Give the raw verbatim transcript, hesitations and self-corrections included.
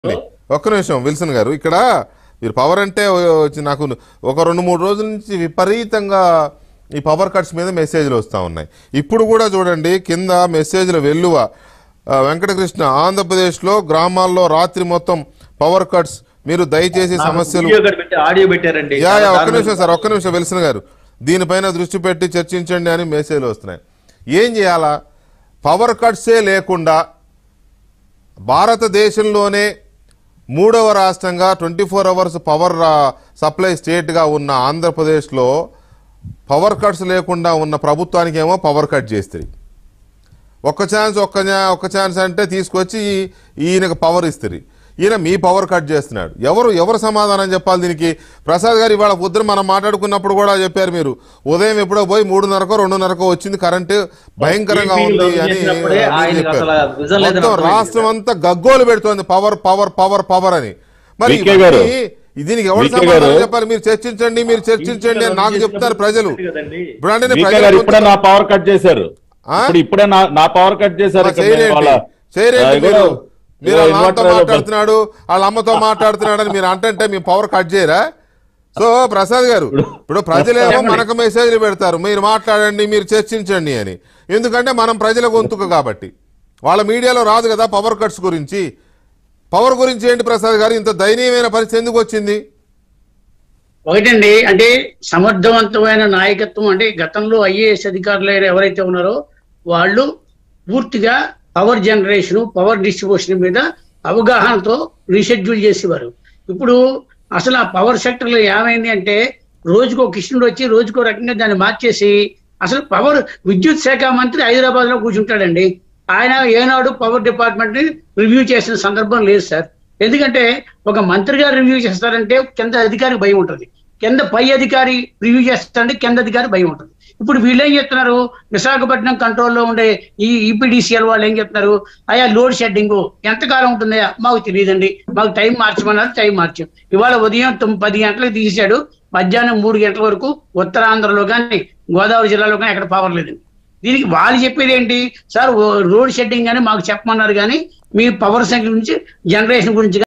ఒక్క నిమిషం విల్సన్ గారు, ఇక్కడ మీరు పవర్ అంటే వచ్చి నాకు ఒక రెండు మూడు రోజుల నుంచి విపరీతంగా ఈ పవర్ కట్స్ మీద మెసేజ్లు వస్తూ ఉన్నాయి. ఇప్పుడు కూడా చూడండి కింద మెసేజ్ల వెల్లువ. వెంకటకృష్ణ, ఆంధ్రప్రదేశ్లో గ్రామాల్లో రాత్రి మొత్తం పవర్ కట్స్, మీరు దయచేసి సమస్యలు యా యా ఒక్క నిమిషం సార్ ఒక్క నిమిషం విల్సన్ గారు, దీనిపైన దృష్టి పెట్టి చర్చించండి అని మెసేజ్లు వస్తున్నాయి. ఏం చేయాలా? పవర్ కట్సే లేకుండా భారతదేశంలోనే మూడవ రాష్ట్రంగా twenty four hours power supply స్టేట్గా ఉన్న ఆంధ్రప్రదేశ్లో పవర్ కట్స్ లేకుండా ఉన్న ప్రభుత్వానికి ఏమో పవర్ కట్ చేస్తుంది. ఒక్క ఛాన్స్ ఒక్క ఒక్క ఛాన్స్ అంటే తీసుకొచ్చి ఈయనకు పవర్ ఇస్తుంది. ఈయన మీ పవర్ కట్ చేస్తున్నాడు. ఎవరు ఎవరు సమాధానం చెప్పాలి దీనికి? ప్రసాద్ గారు ఇవాళ పొద్దున మనం మాట్లాడుకున్నప్పుడు కూడా చెప్పారు, మీరు ఉదయం ఎప్పుడో పోయి మూడున్నరకో రెండున్నరకో వచ్చింది కరెంటు, భయంకరంగా ఉంది అని చెప్పారు. మొత్తం రాష్ట్రం అంతా గగ్గోలు పెడుతోంది పవర్ పవర్ పవర్ పవర్ అని. మరి దీనికి ఎవరు సమాధానం చెప్పాలి? మీరు చర్చించండి మీరు చర్చించండి అని నాకు చెప్తారు ప్రజలు. ఇప్పుడు అంటే పవర్ కట్ చేశారు, ఇప్పుడే నా పవర్ కట్ చేశారు. మీరు వాళ్ళతో మాట్లాడుతున్నాడు, వాళ్ళ అమ్మతో మాట్లాడుతున్నాడు అని మీరు అంటే మీ పవర్ కట్ చేయరా? సో ప్రసాద్ గారు, ఇప్పుడు ప్రజలేమో మనకు మెసేజ్లు పెడతారు, మీరు మాట్లాడండి మీరు చర్చించండి అని. ఎందుకంటే మనం ప్రజల గొంతుక కాబట్టి. వాళ్ళ మీడియాలో రాదు కదా పవర్ కట్స్ గురించి. పవర్ గురించి ఏంటి ప్రసాద్ గారు, ఇంత దయనీయమైన పరిస్థితి ఎందుకు వచ్చింది? ఒకటండి, అంటే సమర్థవంతమైన నాయకత్వం అంటే గతంలో ఐఏఎస్ అధికారులు ఎవరైతే ఉన్నారో వాళ్ళు పూర్తిగా పవర్ జనరేషన్ పవర్ డిస్ట్రిబ్యూషన్ మీద అవగాహనతో రీషెడ్యూల్ చేసేవారు. ఇప్పుడు అసలు ఆ పవర్ సెక్టర్ లో ఏమైంది అంటే రోజుకో కృష్ణుడు వచ్చి రోజుకో రకంగా దాన్ని మార్చేసి అసలు పవర్ విద్యుత్ శాఖ మంత్రి హైదరాబాద్ లో కూర్చుంటాడండి. ఆయన ఏనాడు పవర్ డిపార్ట్మెంట్ ని రివ్యూ చేసిన సందర్భం లేదు సార్. ఎందుకంటే ఒక మంత్రి గారు రివ్యూ చేస్తారంటే కింద అధికారికి భయం ఉంటుంది, కింద పై అధికారి రివ్యూ చేస్తారంటే కింద అధికారి భయం ఉంటుంది. ఇప్పుడు వీళ్ళు ఏం చెప్తున్నారు, విశాఖపట్నం కంట్రోల్లో ఉండే ఈ ఈపీడీసీఎల్ వాళ్ళు ఏం చెప్తున్నారు, అయ్యా లోడ్ షెడ్డింగ్ ఎంతకాలం ఉంటుందా మాకు తెలియదండి, మాకు టైం మార్చమన్నారు, టైం మార్చాం. ఇవాళ ఉదయం తొమ్మిది పది గంటలకు తీసాడు, మధ్యాహ్నం మూడు గంటల వరకు ఉత్తరాంధ్రలో కానీ గోదావరి జిల్లాలో కానీ ఎక్కడ పవర్ లేదండి. దీనికి వాళ్ళు చెప్పేది ఏంటి సార్, రోడ్ షెడ్డింగ్ అని మాకు చెప్పమన్నారు కానీ మీ పవర్ సంఖ్య గురించి జనరేషన్ గురించి